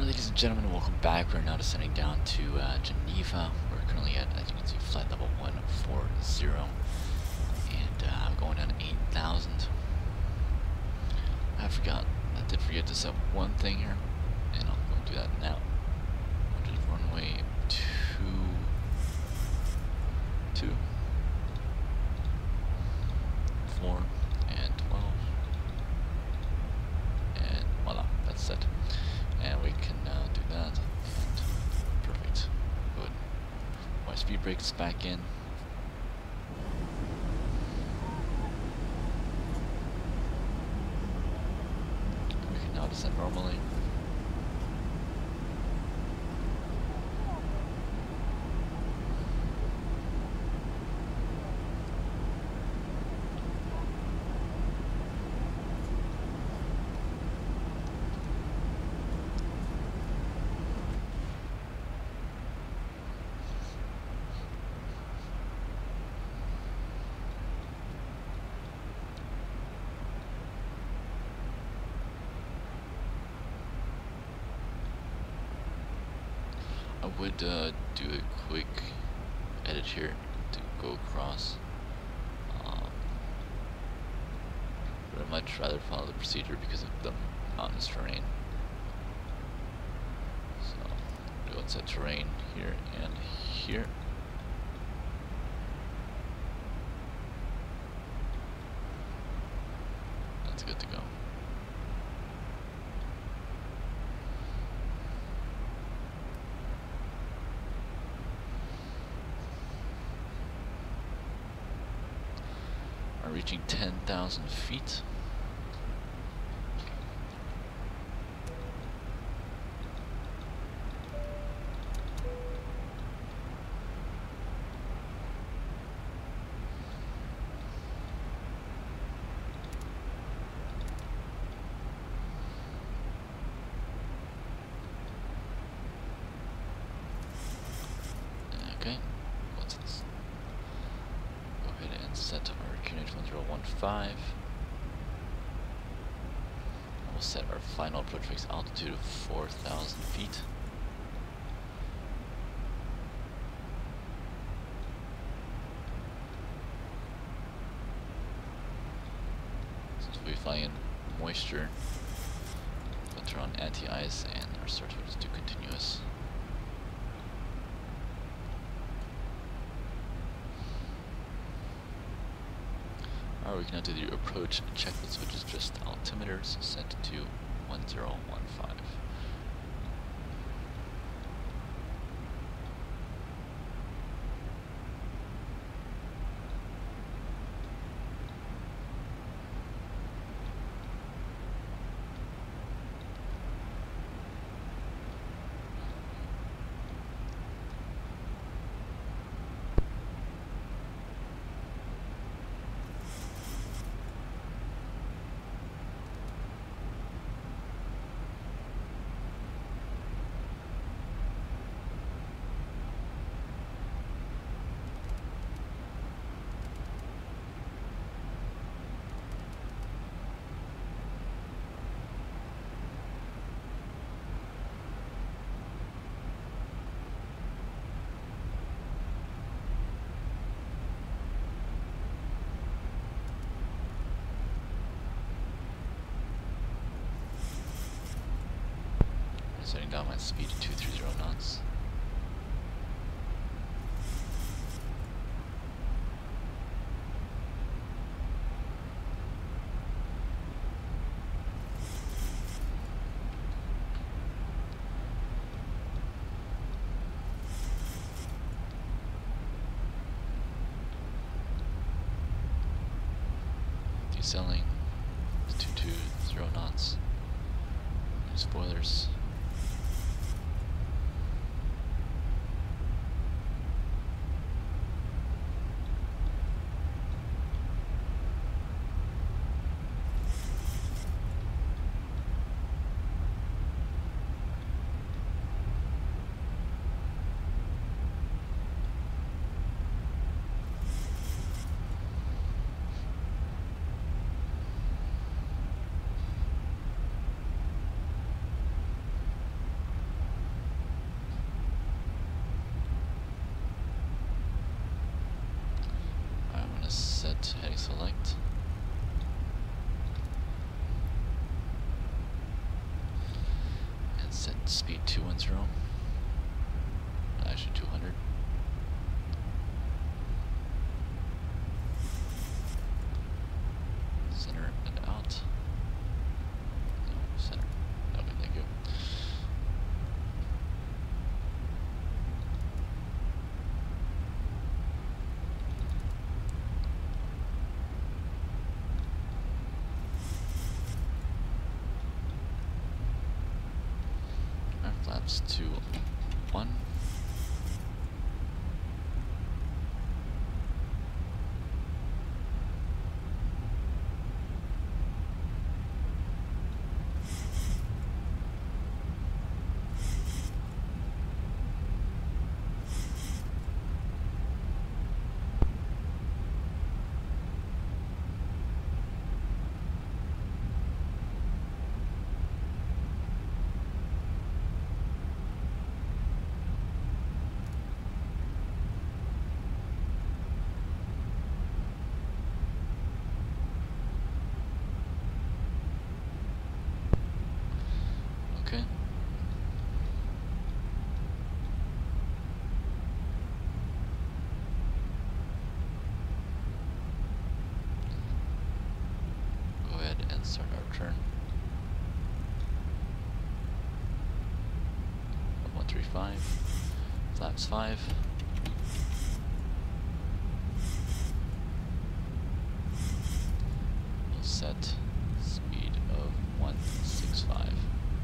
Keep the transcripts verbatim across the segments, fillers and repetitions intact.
Alright, ladies and gentlemen, welcome back. We're now descending down to uh, Geneva. We're currently at, as you can see, flight level one forty, and uh, I'm going down to eight thousand. I forgot, I did forget to set one thing here, and I'll go do that now. Which is runway two, two, four, and twelve, and voila, that's set. And we can now do that, and perfect, good. My speed brake is back in. We can now descend normally. I would uh, do a quick edit here to go across, um, but I'd much rather follow the procedure because of the mountainous terrain. So, go and set terrain here and here. That's good to go. Reaching ten thousand feet. Okay, what's this? Go ahead and set our Q N H one zero one five. We'll set our final approach fix altitude of four thousand feet. Since we fly in moisture, we'll turn on anti-ice and our start will just do continuous. Alright, we can now do the approach checklist, which is just altimeters set to one zero one five. Setting down my speed to two thirty knots. Decelling to two two zero knots. New spoilers. speed two one zero. Actually two hundred. Center and out. No, center. Okay, thank you. Alright, flaps two one. Okay. Go ahead and start our turn. one three five. Flaps five. We'll set speed of one six five.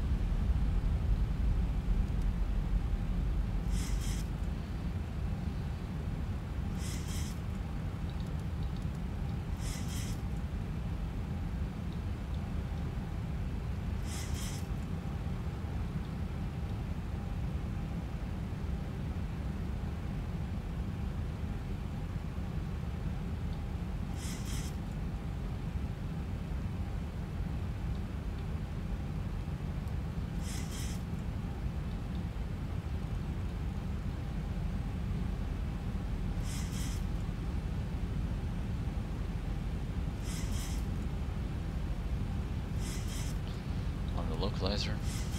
Localizer.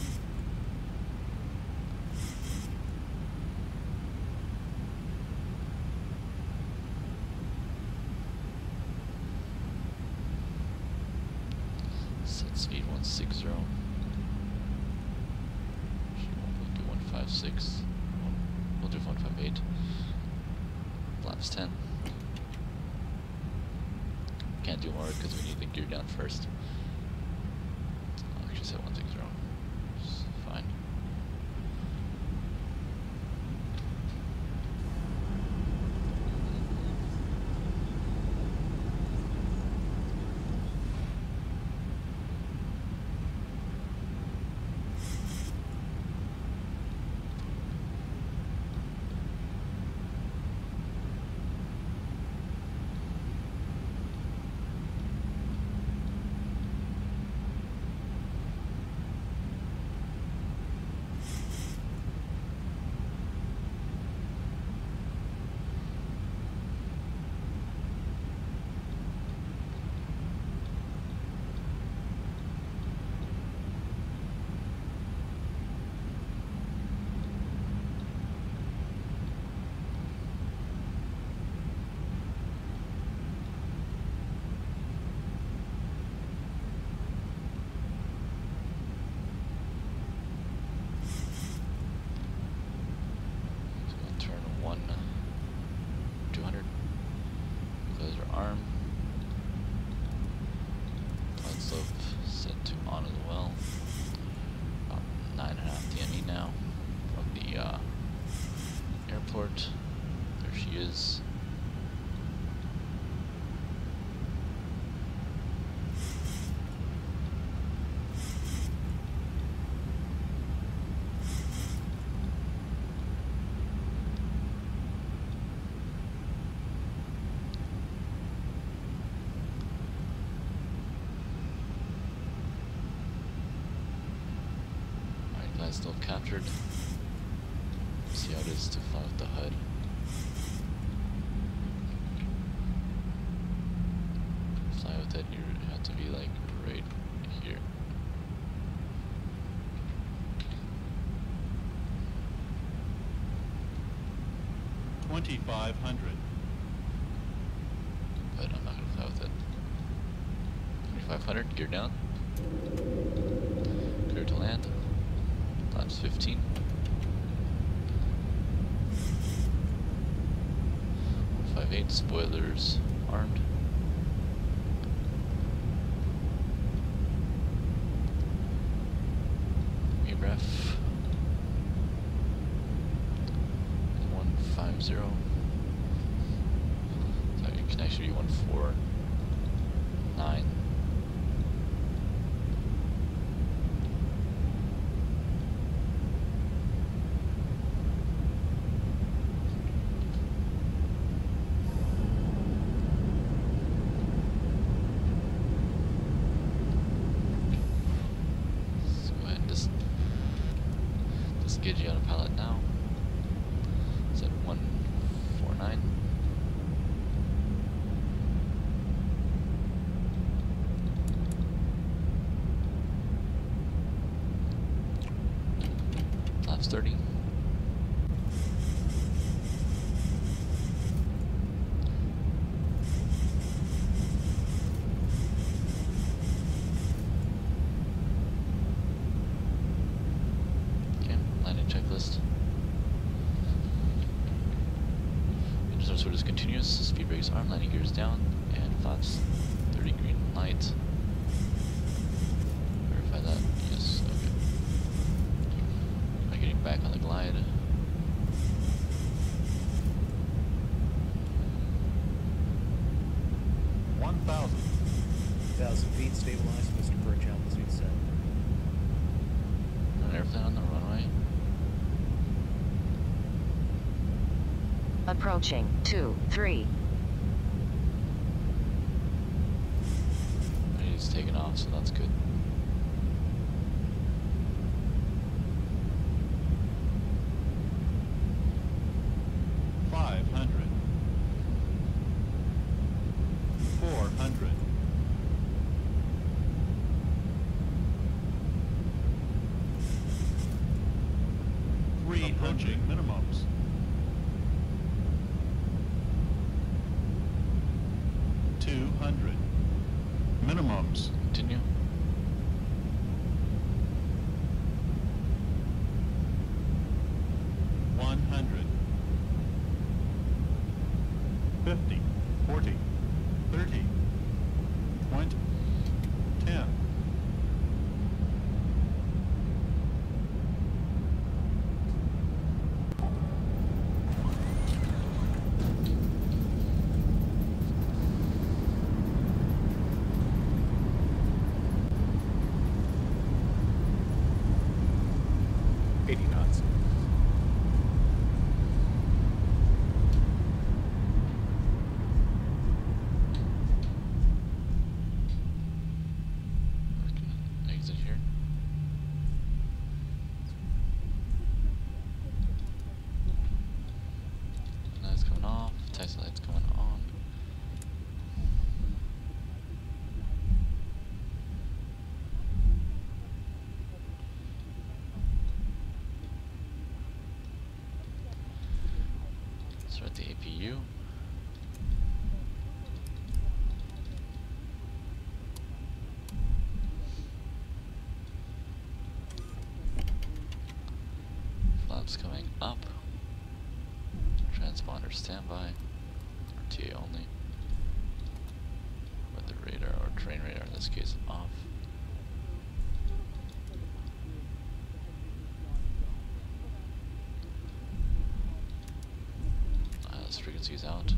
Set speed one sixty. We'll do one five six. We'll do one five eight. Flaps ten. Can't do more because we need the gear down first. Set one sixty. It's fine. There she is. Alright guys, still captured. See how it is to fly with the H U D. Fly with it, you have to be like right here. twenty-five hundred. But I'm not gonna fly with it. twenty-five hundred, gear down. Clear to land. Flaps fifteen. one five eight, spoilers armed. V ref. one five zero. So I can actually be one four nine. Get you on a pilot now. It's at one four nine. Flaps thirty. Checklist. Engine sort is continuous, speed brakes arm, landing gears down, and flaps thirty green light. Verify that. Yes, okay. Am I getting back on the glide? one thousand. one thousand feet, stabilized, Mister Perch, altitude set. An airplane on the runway. Approaching, two, three. It's taken off, so that's good. five hundred. four hundred. three hundred minimums. two hundred. Minimums. Continue. one hundred. fifty. forty. thirty. twenty. ten. eighty knots. We can exit here. That's coming off. Taxi light's coming on. Start the A P U. Flaps coming up. Transponder standby. R T A only. Weather radar or terrain radar in this case off. Uh, frequencies out.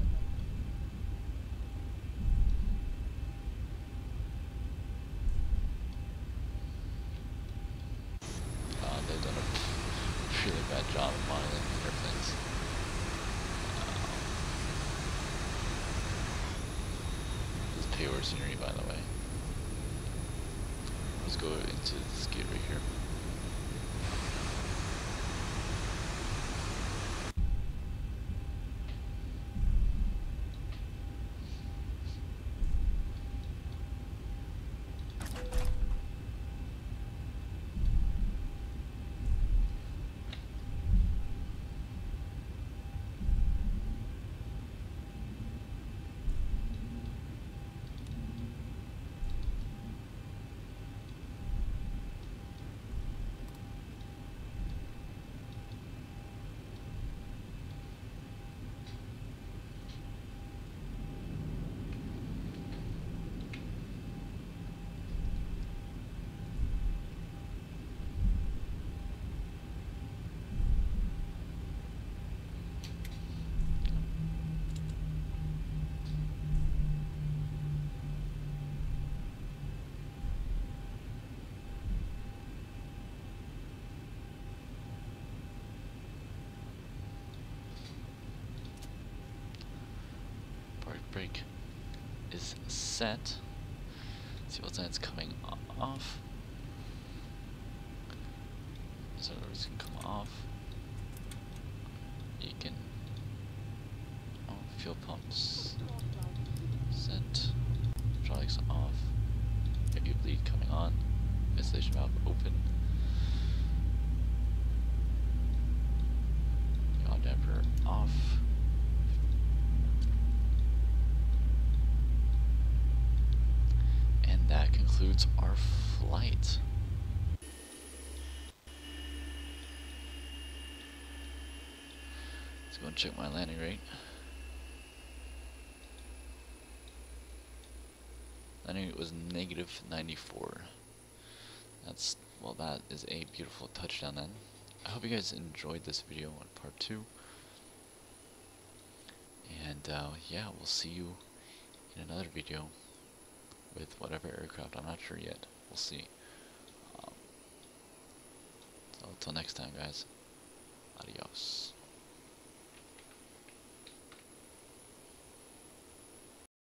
Uh, they've done a really bad job of modeling airplanes. Um, this is payward scenery, by the way. Let's go into this gate right here. brake is set. See what's it's coming off. So it's can come off. You can oh, fuel pumps set, hydraulics off, heavy bleed coming on, ventilation valve open, yaw damper off. And that concludes our flight. Let's go and check my landing rate. Landing rate was negative ninety-four. That's, well, that is a beautiful touchdown then. I hope you guys enjoyed this video on part two. And uh, yeah, we'll see you in another video with whatever aircraft. I'm not sure yet. We'll see. Um, so until next time, guys. Adios.